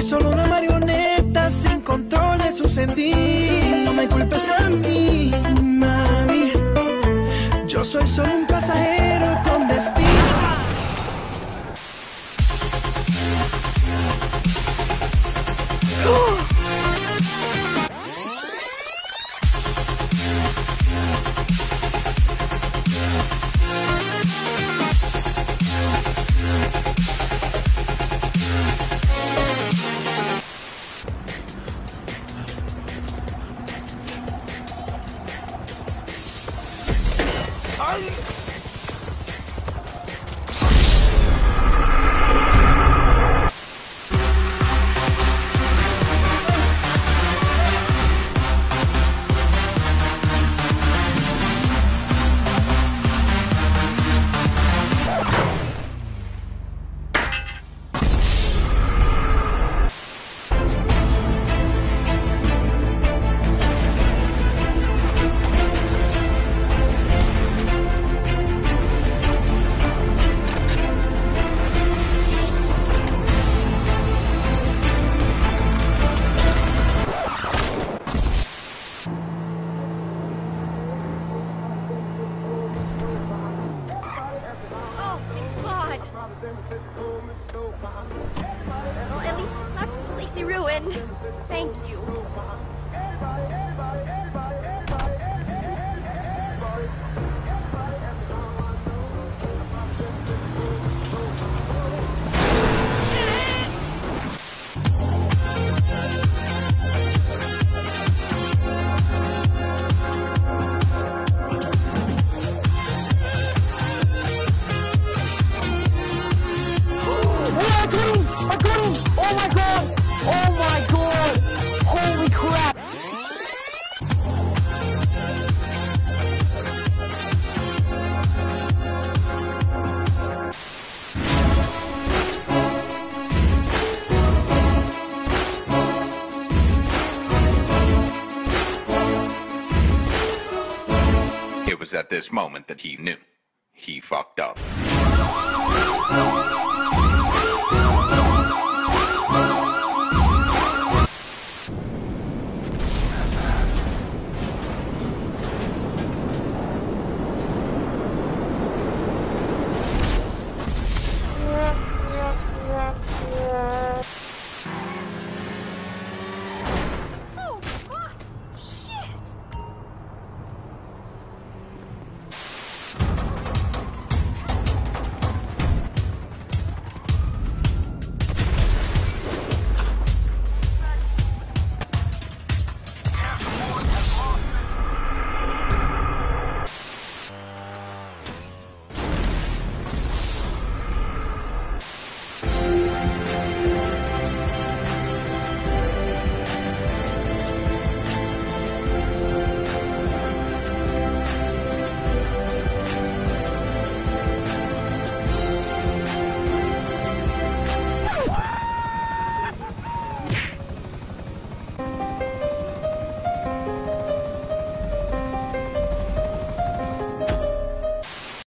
solo una marioneta sin control de su sentir. No me culpes a mí, mami. Yo soy solo un pasajero con destino. Well, at least it's not completely ruined. Thank you. It was at this moment that he knew. He fucked up.